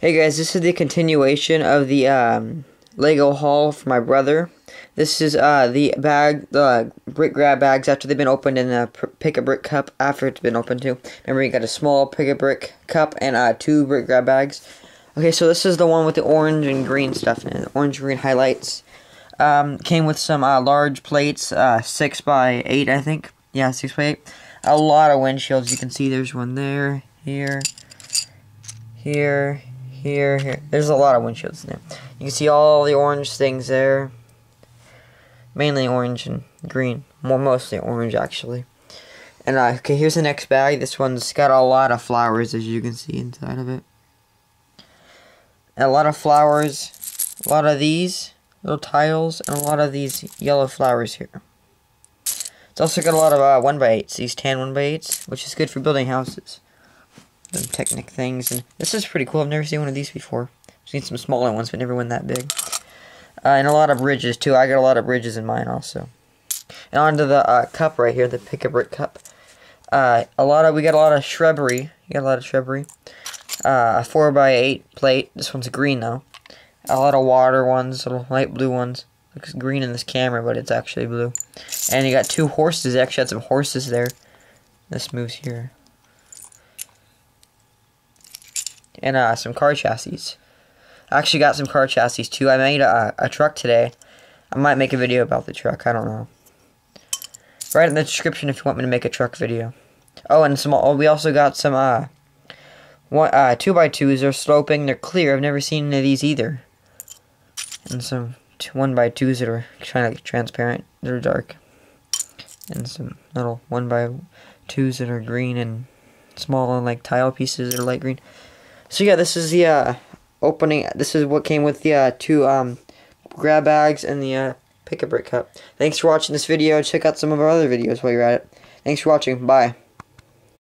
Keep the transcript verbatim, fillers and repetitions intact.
Hey guys, this is the continuation of the um, Lego haul for my brother. This is uh, the bag, the brick grab bags after they've been opened, and a pick a brick cup after it's been opened too. Remember, you got a small pick a brick cup and uh, two brick grab bags. Okay, so this is the one with the orange and green stuff in it, orange green highlights. Um, came with some uh, large plates, uh, six by eight, I think. Yeah, six by eight. A lot of windshields. You can see there's one there, here, here. Here, here. There's a lot of windshields in there. You can see all the orange things there. Mainly orange and green. More mostly orange, actually. And, uh, okay, here's the next bag. This one's got a lot of flowers, as you can see inside of it. And a lot of flowers. A lot of these little tiles. And a lot of these yellow flowers here. It's also got a lot of uh, one by eights. These tan one by eights. Which is good for building houses. Some Technic things, and this is pretty cool. I've never seen one of these before. I've seen some smaller ones, but never one that big. Uh, and a lot of bridges too. I got a lot of bridges in mine also. And onto the uh, cup right here, the pick a brick cup. Uh, a lot of we got a lot of shrubbery. You got a lot of shrubbery. Uh, a four by eight plate. This one's green though. A lot of water ones, little light blue ones. Looks green in this camera, but it's actually blue. And you got two horses. They actually had some horses there. This moves here. And uh, some car chassis. I actually got some car chassis too. I made a, a truck today. I might make a video about the truck. I don't know. Write in the description if you want me to make a truck video. Oh, and some. Oh, we also got some uh, one uh two by twos. They're sloping. They're clear. I've never seen any of these either. And some two, one by twos that are kind of like transparent. They're dark. And some little one by twos that are green and small and like tile pieces that are light green. So yeah, this is the uh, opening. This is what came with the uh, two um, grab bags and the uh, pick a brick cup. Thanks for watching this video. Check out some of our other videos while you're at it. Thanks for watching. Bye.